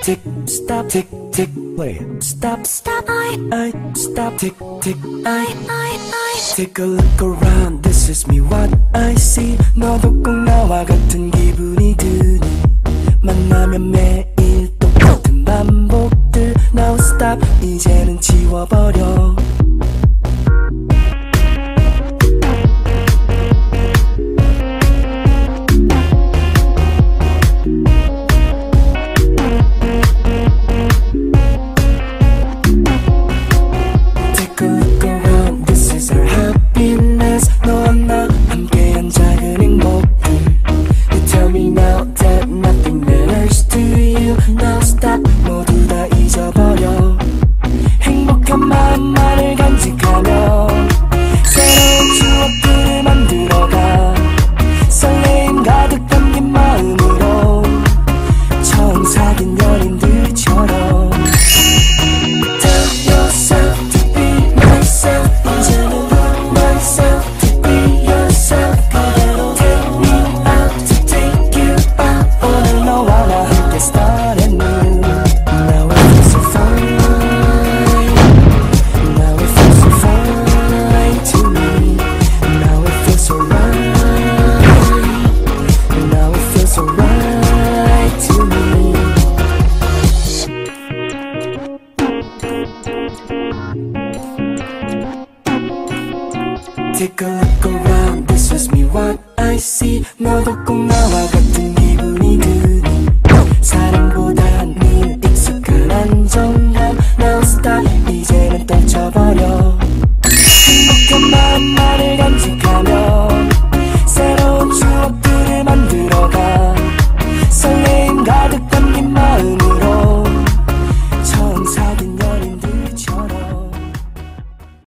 tick, stop, tick, tick, play it. Stop, stop, I, stop, tick, tick, I. Take a look around, this is me, what I see. 너도 꼭 나와 같은 기분이 드니 만나면 매일 똑같은 반복들. Now stop, 이제는 지워버려. Take a look around, this is me, what I see. 너도 꼭 나와 같은 기분이 드니 사랑보단 늘 익숙한 안정감. Now stop, 이제는 떨쳐버려. 행복한 마음만을 간직하며